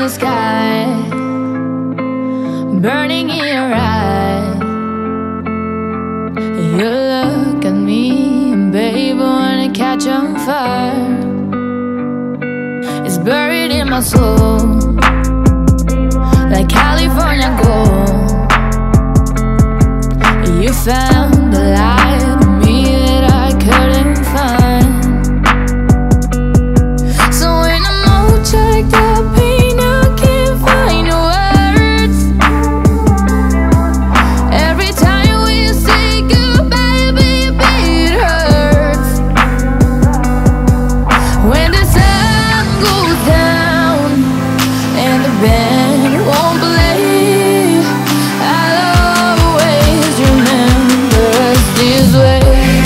the sky, burning in your eyes. You look at me, and babe, I wanna catch on fire. It's buried in my soul, like California gold. You found the light in me that I couldn't find. So when I'm all checked up, pain, I can't find words. Every time we say goodbye, baby, it hurts. When the sun goes down and the band won't play, I'll always remember us this way.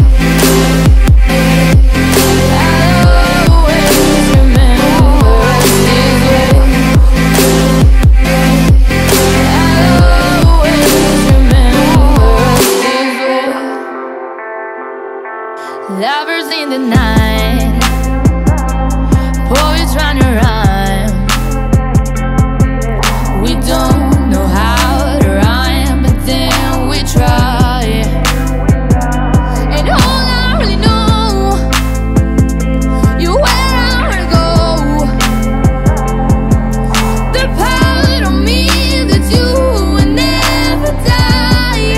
Lovers in the night, poets trying to rhyme. We don't know how to rhyme, but then we try. And all I really know, you where I wanna go. The part of me that you will never die.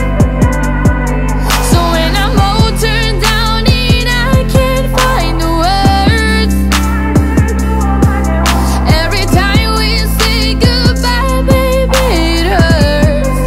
So when I'm all turned down and I can't find the words, every time we say goodbye, baby, it hurts.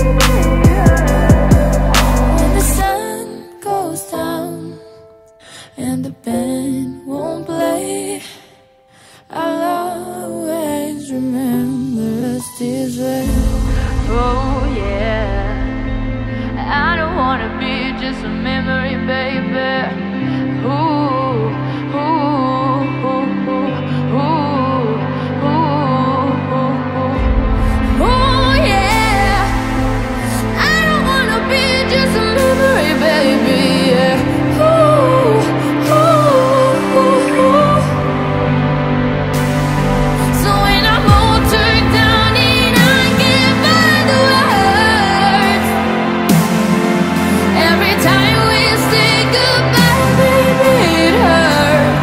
When the sun goes down and the band won't play, I'll always remember us this way. Oh yeah, I don't wanna be just a memory, baby. Ooh, ooh, ooh, ooh, ooh, ooh, ooh. Oh yeah, I don't wanna be just a memory, baby. Yeah. Ooh, ooh, ooh, ooh. So when I'm all turned down and I can't find the words, every time we say goodbye, baby, it hurts.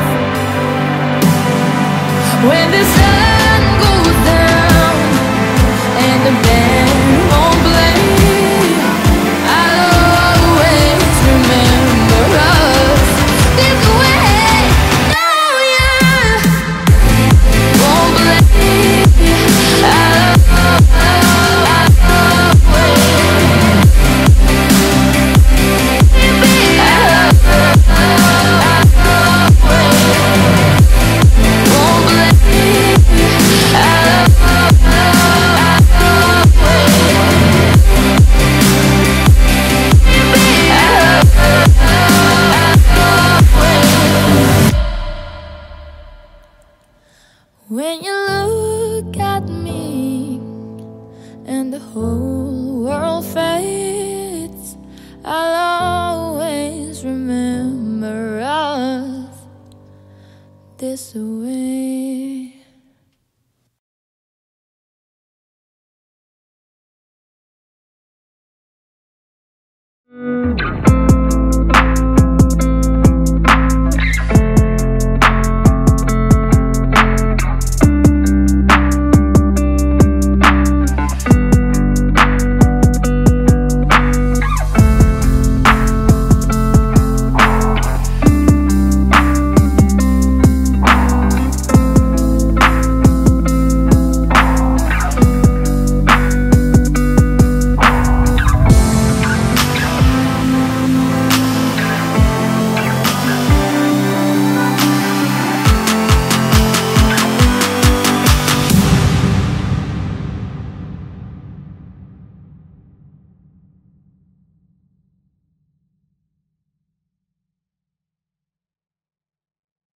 When the sun goes down and the band won't play, I'll always remember us this way. Oh yeah, won't play. I'll When you look at me and the whole world fades, I'll always remember us this way.